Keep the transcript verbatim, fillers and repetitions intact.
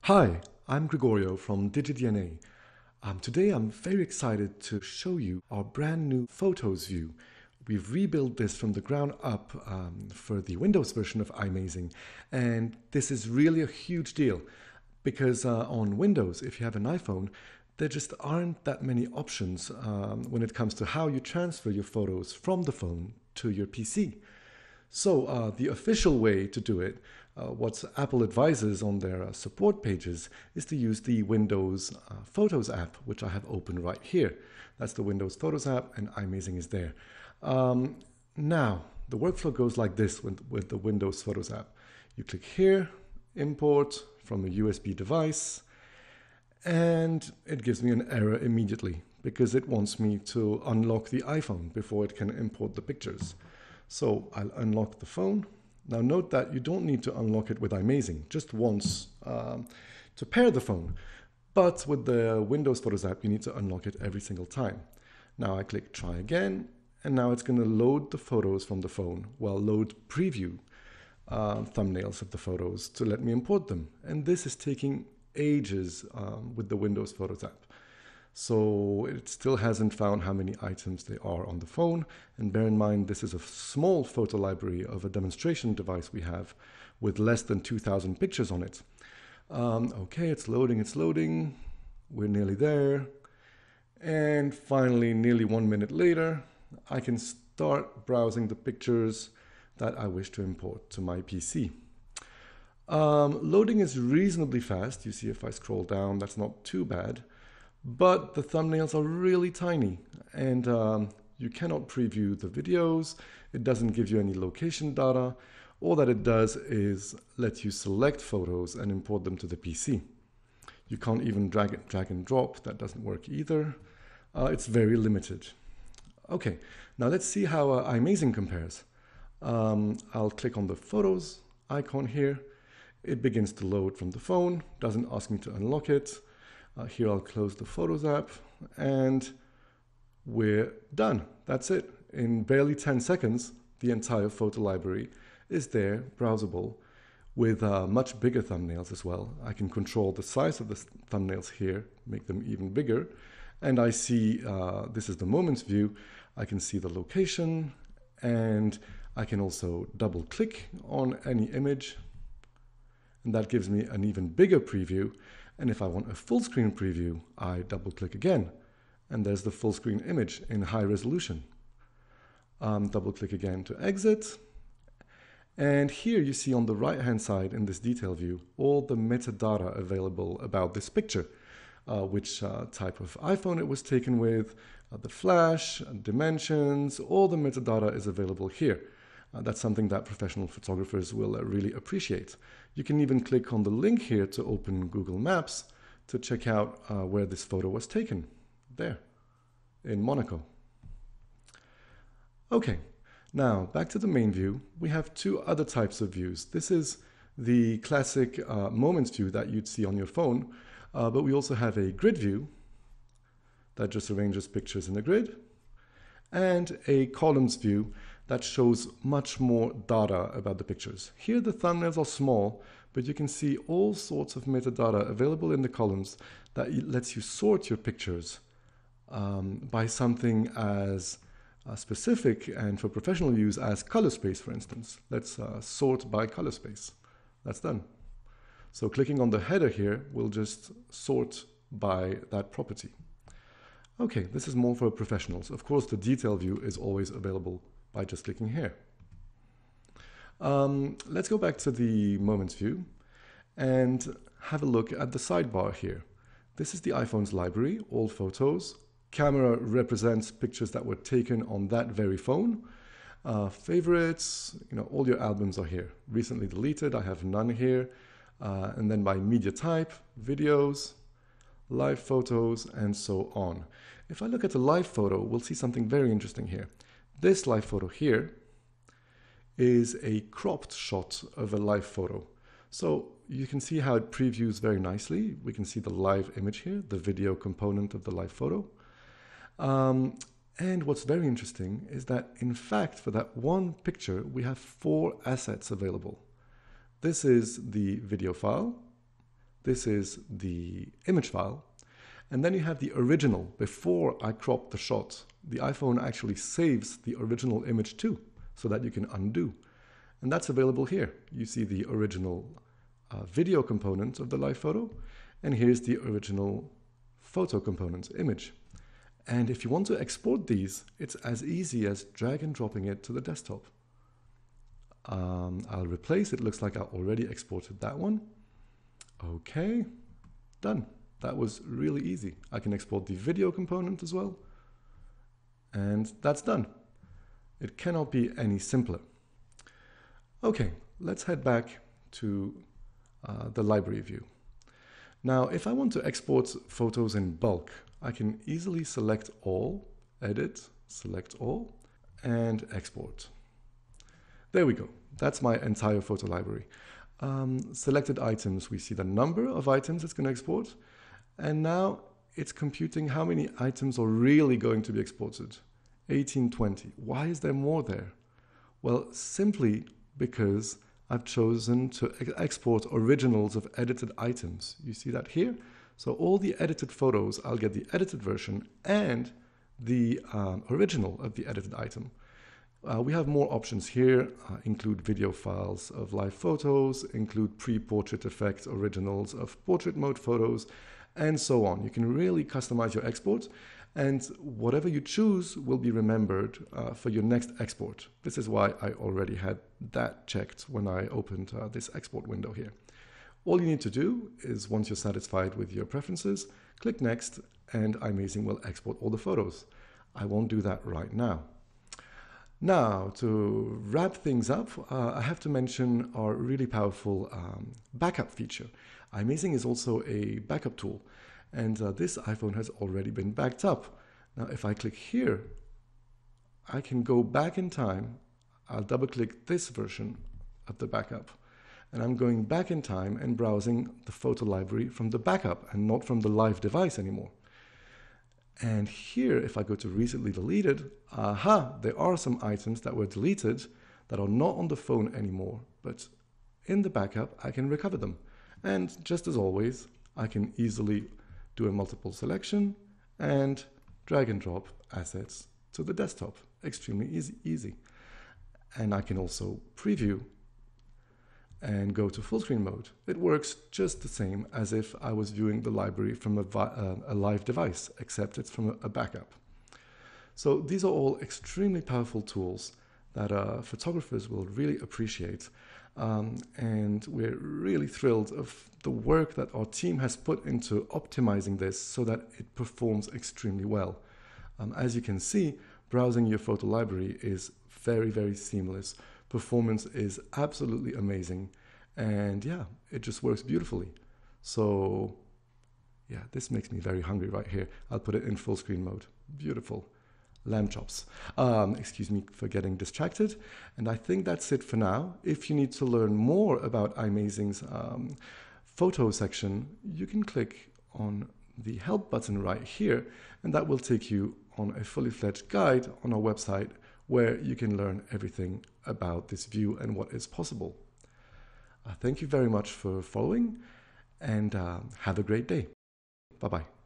Hi, I'm Gregorio from DigiDNA. Um, today I'm very excited to show you our brand new Photos view. We've rebuilt this from the ground up um, for the Windows version of iMazing, and this is really a huge deal because uh, on Windows, if you have an iPhone, there just aren't that many options um, when it comes to how you transfer your photos from the phone to your P C. So uh, the official way to do it, uh, what Apple advises on their uh, support pages, is to use the Windows uh, Photos app, which I have open right here. That's the Windows Photos app, and iMazing is there. Um, now, the workflow goes like this with, with the Windows Photos app. You click here, import from a U S B device, and it gives me an error immediately because it wants me to unlock the iPhone before it can import the pictures. So I'll unlock the phone. Now note that you don't need to unlock it with iMazing, just once um, to pair the phone. But with the Windows Photos app, you need to unlock it every single time. Now I click try again, and now it's going to load the photos from the phone, well, load preview uh, thumbnails of the photos to let me import them. And this is taking ages um, with the Windows Photos app. So it still hasn't found how many items there are on the phone. And bear in mind, this is a small photo library of a demonstration device we have with less than two thousand pictures on it. Um, okay, it's loading, it's loading. We're nearly there. And finally, nearly one minute later, I can start browsing the pictures that I wish to import to my P C. Um, loading is reasonably fast. You see if I scroll down, that's not too bad. But the thumbnails are really tiny, and um, you cannot preview the videos. It doesn't give you any location data. All that it does is let you select photos and import them to the P C. You can't even drag it, drag and drop. That doesn't work either. Uh, it's very limited. Okay, now let's see how uh, iMazing compares. Um, I'll click on the Photos icon here. It begins to load from the phone, doesn't ask me to unlock it. Uh, here I'll close the Photos app, and we're done. That's it. In barely ten seconds, the entire photo library is there, browsable, with uh, much bigger thumbnails as well. I can control the size of the thumbnails here, make them even bigger, and I see, uh, this is the Moments view, I can see the location, and I can also double click on any image, and that gives me an even bigger preview. And if I want a full screen preview, I double click again, and there's the full screen image in high resolution. Um, double click again to exit. And here you see on the right hand side in this detail view, all the metadata available about this picture, uh, which uh, type of iPhone it was taken with, uh, the flash, dimensions, all the metadata is available here. Uh, that's something that professional photographers will uh, really appreciate. You can even click on the link here to open Google Maps to check out uh, where this photo was taken, there, in Monaco. Okay, now back to the main view. We have two other types of views. This is the classic uh, Moments view that you'd see on your phone, uh, but we also have a grid view that just arranges pictures in a grid, and a columns view that shows much more data about the pictures. Here the thumbnails are small, but you can see all sorts of metadata available in the columns that lets you sort your pictures um, by something as uh, specific and for professional use as color space, for instance. Let's uh, sort by color space. That's done. So clicking on the header here will just sort by that property. Okay, this is more for professionals. Of course, the detail view is always available by just clicking here. Um, let's go back to the Moments view and have a look at the sidebar here. This is the iPhone's library, all photos. Camera represents pictures that were taken on that very phone. Uh, favorites, you know, all your albums are here. Recently deleted, I have none here. Uh, and then by media type, videos, live photos, and so on. If I look at the live photo, we'll see something very interesting here. This live photo here is a cropped shot of a live photo. So you can see how it previews very nicely. We can see the live image here, the video component of the live photo. Um, and what's very interesting is that, in fact, for that one picture, we have four assets available. This is the video file, This is the image file. And then you have the original. Before I crop the shot, the iPhone actually saves the original image too, so that you can undo. And that's available here. You see the original uh, video component of the live photo, and here's the original photo component image. And if you want to export these, it's as easy as drag and dropping it to the desktop. Um, I'll replace, it looks like I already exported that one. Okay, done. That was really easy. I can export the video component as well. And that's done. It cannot be any simpler. Okay, let's head back to uh, the library view. Now, if I want to export photos in bulk, I can easily select all, edit, select all, and export. There we go. That's my entire photo library. Um, selected items, we see the number of items it's going to export. And now it's computing how many items are really going to be exported. eighteen twenty. Why is there more there? Well, simply because I've chosen to ex export originals of edited items. You see that here? So all the edited photos, I'll get the edited version and the um, original of the edited item. Uh, we have more options here, uh, include video files of live photos, include pre-portrait effect originals of portrait mode photos, and so on. You can really customize your export, and whatever you choose will be remembered uh, for your next export. This is why I already had that checked when I opened uh, this export window here. All you need to do is, once you're satisfied with your preferences, click Next, and iMazing will export all the photos. I won't do that right now. Now, to wrap things up, uh, I have to mention our really powerful um, backup feature. iMazing is also a backup tool, and uh, this iPhone has already been backed up. Now, if I click here, I can go back in time. I'll double-click this version of the backup, and I'm going back in time and browsing the photo library from the backup and not from the live device anymore. And here, if I go to recently deleted, aha, there are some items that were deleted that are not on the phone anymore, but in the backup, I can recover them. And just as always, I can easily do a multiple selection and drag and drop assets to the desktop. Extremely easy, easy. And I can also preview and go to full screen mode. It works just the same as if I was viewing the library from a, uh, a live device, except it's from a, a backup. So these are all extremely powerful tools that uh, photographers will really appreciate. Um, and we're really thrilled of the work that our team has put into optimizing this so that it performs extremely well. Um, as you can see, browsing your photo library is very, very seamless. Performance is absolutely amazing, and yeah, it just works beautifully. So yeah, this makes me very hungry right here. I'll put it in full screen mode. Beautiful. Lamb chops. Um, excuse me for getting distracted. And I think that's it for now. If you need to learn more about iMazing's um, photo section, you can click on the help button right here, and that will take you on a fully fledged guide on our website where you can learn everything about this view and what is possible. Uh, thank you very much for following, and uh, have a great day. Bye-bye.